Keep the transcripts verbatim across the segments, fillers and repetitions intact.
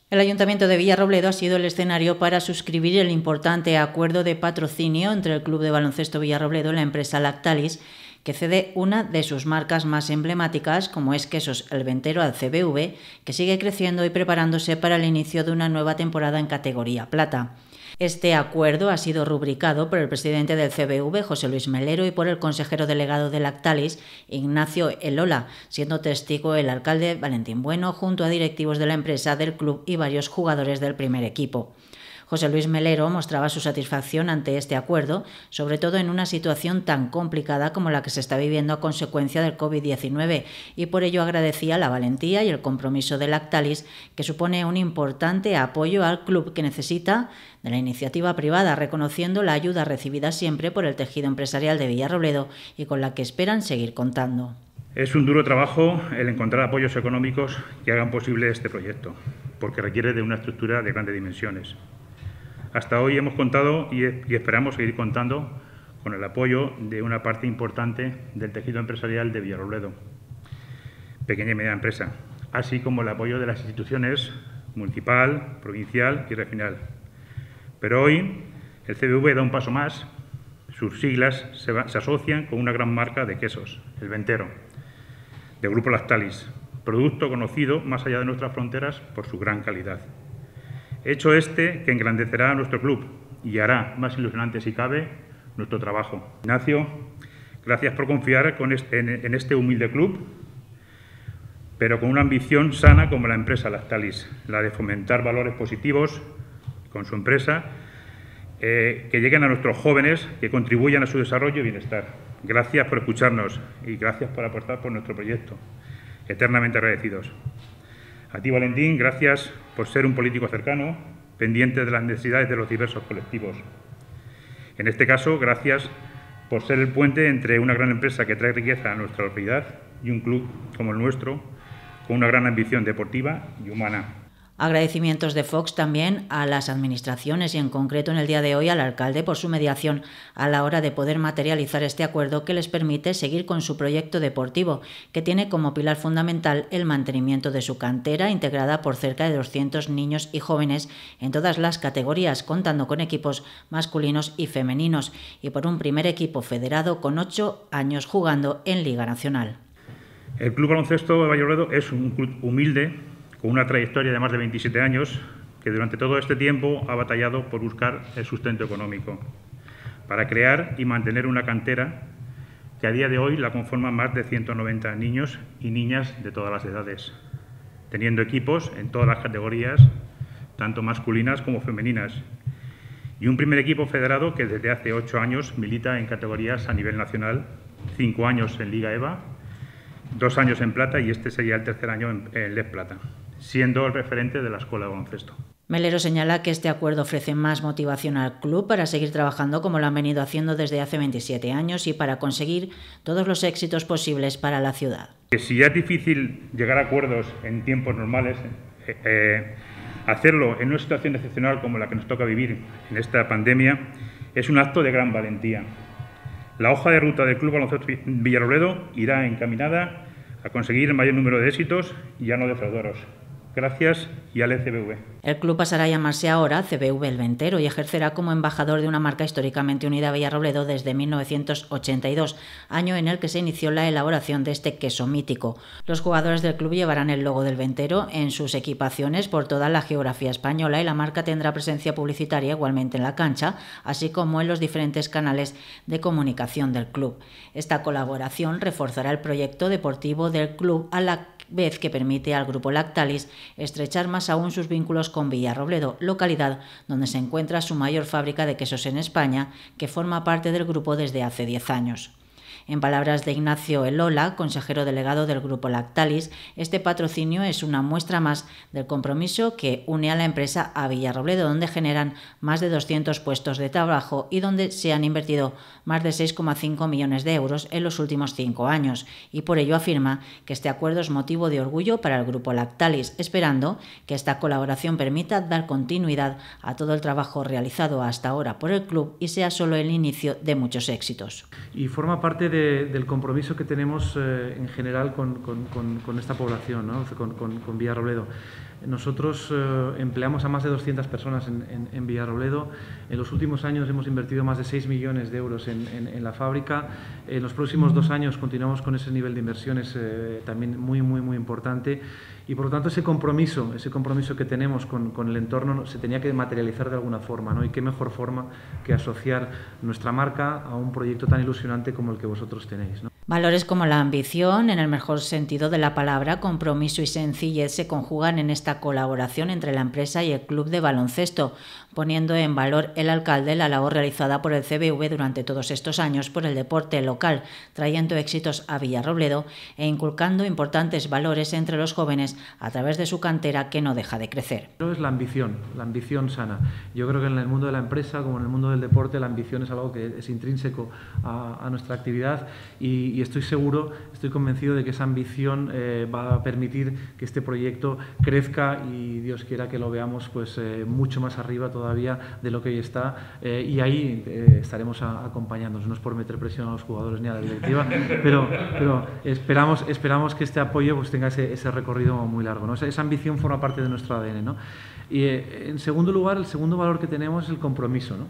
El Ayuntamiento de Villarrobledo ha sido el escenario para suscribir el importante acuerdo de patrocinio entre el Club de Baloncesto Villarrobledo y la empresa Lactalis, que cede una de sus marcas más emblemáticas, como es Quesos El Ventero, al C B V, que sigue creciendo y preparándose para el inicio de una nueva temporada en categoría plata. Este acuerdo ha sido rubricado por el presidente del C B V, José Luis Melero, y por el consejero delegado de Lactalis, Ignacio Elola, siendo testigo el alcalde Valentín Bueno, junto a directivos de la empresa, del club y varios jugadores del primer equipo. José Luis Melero mostraba su satisfacción ante este acuerdo, sobre todo en una situación tan complicada como la que se está viviendo a consecuencia del COVID diecinueve, y por ello agradecía la valentía y el compromiso de Lactalis, que supone un importante apoyo al club que necesita de la iniciativa privada, reconociendo la ayuda recibida siempre por el tejido empresarial de Villarrobledo y con la que esperan seguir contando. Es un duro trabajo el encontrar apoyos económicos que hagan posible este proyecto, porque requiere de una estructura de grandes dimensiones. Hasta hoy hemos contado y esperamos seguir contando con el apoyo de una parte importante del tejido empresarial de Villarrobledo, pequeña y mediana empresa, así como el apoyo de las instituciones municipal, provincial y regional. Pero hoy el C B V da un paso más. Sus siglas se, va, se asocian con una gran marca de quesos, El Ventero, del Grupo Lactalis, producto conocido más allá de nuestras fronteras por su gran calidad. Hecho este que engrandecerá a nuestro club y hará más ilusionante, si cabe, nuestro trabajo. Ignacio, gracias por confiar con este, en, en este humilde club, pero con una ambición sana como la empresa Lactalis, la de fomentar valores positivos con su empresa, eh, que lleguen a nuestros jóvenes, que contribuyan a su desarrollo y bienestar. Gracias por escucharnos y gracias por aportar por nuestro proyecto. Eternamente agradecidos. A ti, Valentín, gracias por ser un político cercano, pendiente de las necesidades de los diversos colectivos. En este caso, gracias por ser el puente entre una gran empresa que trae riqueza a nuestra localidad y un club como el nuestro, con una gran ambición deportiva y humana. Agradecimientos de Fox también a las administraciones y en concreto en el día de hoy al alcalde por su mediación a la hora de poder materializar este acuerdo que les permite seguir con su proyecto deportivo, que tiene como pilar fundamental el mantenimiento de su cantera, integrada por cerca de doscientos niños y jóvenes en todas las categorías, contando con equipos masculinos y femeninos, y por un primer equipo federado con ocho años jugando en Liga Nacional. El Club Baloncesto de Villarrobledo es un club humilde, con una trayectoria de más de veintisiete años, que durante todo este tiempo ha batallado por buscar el sustento económico, para crear y mantener una cantera que a día de hoy la conforman más de ciento noventa niños y niñas de todas las edades, teniendo equipos en todas las categorías, tanto masculinas como femeninas, y un primer equipo federado que desde hace ocho años milita en categorías a nivel nacional, cinco años en Liga EVA, dos años en plata y este sería el tercer año en, en L E F Plata, siendo el referente de la Escuela de Baloncesto. Melero señala que este acuerdo ofrece más motivación al club para seguir trabajando como lo han venido haciendo desde hace veintisiete años y para conseguir todos los éxitos posibles para la ciudad. Si ya es difícil llegar a acuerdos en tiempos normales, eh, eh, hacerlo en una situación excepcional como la que nos toca vivir en esta pandemia es un acto de gran valentía. La hoja de ruta del Club Baloncesto Villarrobledo irá encaminada a conseguir el mayor número de éxitos y a no defraudaros. Gracias y al C B V. El club pasará a llamarse ahora C B V El Ventero y ejercerá como embajador de una marca históricamente unida a Villarrobledo desde mil novecientos ochenta y dos, año en el que se inició la elaboración de este queso mítico. Los jugadores del club llevarán el logo del Ventero en sus equipaciones por toda la geografía española y la marca tendrá presencia publicitaria igualmente en la cancha, así como en los diferentes canales de comunicación del club. Esta colaboración reforzará el proyecto deportivo del club a la vez que permite al Grupo Lactalis estrechar más aún sus vínculos con Villarrobledo, localidad donde se encuentra su mayor fábrica de quesos en España, que forma parte del grupo desde hace diez años. En palabras de Ignacio Elola, consejero delegado del Grupo Lactalis, este patrocinio es una muestra más del compromiso que une a la empresa a Villarrobledo, donde generan más de doscientos puestos de trabajo y donde se han invertido más de seis coma cinco millones de euros en los últimos cinco años, y por ello afirma que este acuerdo es motivo de orgullo para el Grupo Lactalis, esperando que esta colaboración permita dar continuidad a todo el trabajo realizado hasta ahora por el club y sea solo el inicio de muchos éxitos. Y forma parte de De, del compromiso que tenemos eh, en general con, con, con, con esta población, ¿no? con, con, con Villarrobledo. Nosotros eh, empleamos a más de doscientas personas en, en, en Villarrobledo. En los últimos años hemos invertido más de seis millones de euros en, en, en la fábrica. En los próximos dos años continuamos con ese nivel de inversiones eh, también muy, muy, muy importante. Y por lo tanto ese compromiso, ese compromiso que tenemos con, con el entorno se tenía que materializar de alguna forma, ¿no? Y qué mejor forma que asociar nuestra marca a un proyecto tan ilusionante como el que vosotros tenéis, ¿no? Valores como la ambición, en el mejor sentido de la palabra, compromiso y sencillez se conjugan en esta colaboración entre la empresa y el club de baloncesto, poniendo en valor el alcalde la labor realizada por el C B V durante todos estos años por el deporte local, trayendo éxitos a Villarrobledo e inculcando importantes valores entre los jóvenes a través de su cantera que no deja de crecer. Es la ambición, la ambición sana. Yo creo que en el mundo de la empresa, como en el mundo del deporte, la ambición es algo que es intrínseco a, a nuestra actividad y, y estoy seguro, estoy convencido de que esa ambición eh, va a permitir que este proyecto crezca y Dios quiera que lo veamos pues eh, mucho más arriba todavía de lo que hoy está eh, y ahí eh, estaremos a, acompañándonos. No es por meter presión a los jugadores ni a la directiva, pero, pero esperamos, esperamos que este apoyo pues tenga ese, ese recorrido muy largo, ¿no? Esa, esa ambición forma parte de nuestro A D N, ¿no? Y eh, en segundo lugar, el segundo valor que tenemos es el compromiso, ¿no?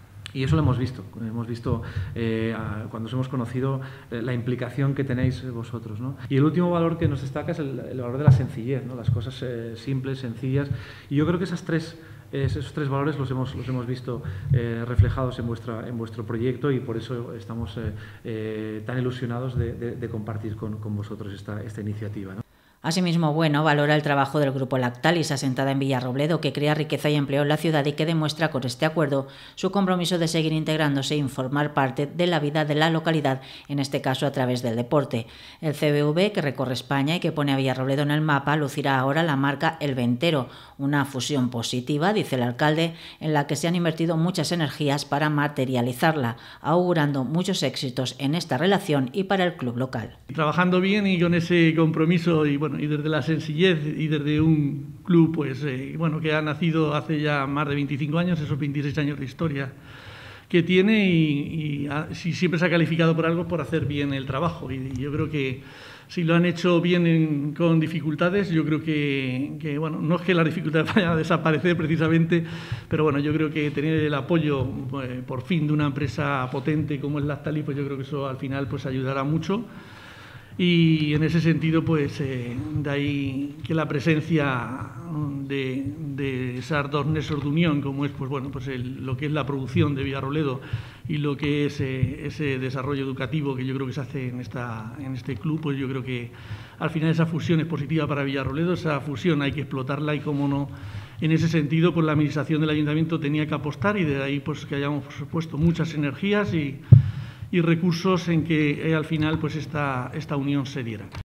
Y eso lo hemos visto, hemos visto eh, a, cuando os hemos conocido eh, la implicación que tenéis vosotros, ¿no? Y el último valor que nos destaca es el, el valor de la sencillez, ¿no? Las cosas eh, simples, sencillas. Y yo creo que esas tres, eh, esos tres valores los hemos, los hemos visto eh, reflejados en, vuestra, en vuestro proyecto y por eso estamos eh, eh, tan ilusionados de, de, de compartir con, con vosotros esta, esta iniciativa, ¿no? Asimismo, Bueno valora el trabajo del Grupo Lactalis, asentada en Villarrobledo, que crea riqueza y empleo en la ciudad y que demuestra con este acuerdo su compromiso de seguir integrándose y formar parte de la vida de la localidad, en este caso a través del deporte. El C B V, que recorre España y que pone a Villarrobledo en el mapa, lucirá ahora la marca El Ventero, una fusión positiva, dice el alcalde, en la que se han invertido muchas energías para materializarla, augurando muchos éxitos en esta relación y para el club local. Trabajando bien y con ese compromiso y bueno, y desde la sencillez y desde un club pues eh, bueno, que ha nacido hace ya más de veinticinco años, esos veintiséis años de historia que tiene y, y a, si siempre se ha calificado por algo por hacer bien el trabajo y, y yo creo que si lo han hecho bien en, con dificultades, yo creo que, que bueno, no es que las dificultades vayan a desaparecer precisamente, pero bueno, yo creo que tener el apoyo pues, por fin de una empresa potente como es Lactalis, pues yo creo que eso al final pues ayudará mucho. Y en ese sentido, pues eh, de ahí que la presencia de, de esas dos nexos de unión, como es pues bueno, pues el, lo que es la producción de Villarrobledo y lo que es eh, ese desarrollo educativo que yo creo que se hace en, esta, en este club, pues yo creo que al final esa fusión es positiva para Villarrobledo, esa fusión hay que explotarla y cómo no, en ese sentido, pues la administración del ayuntamiento tenía que apostar y de ahí pues que hayamos puesto muchas energías y y recursos en que eh, al final pues esta, esta unión se diera.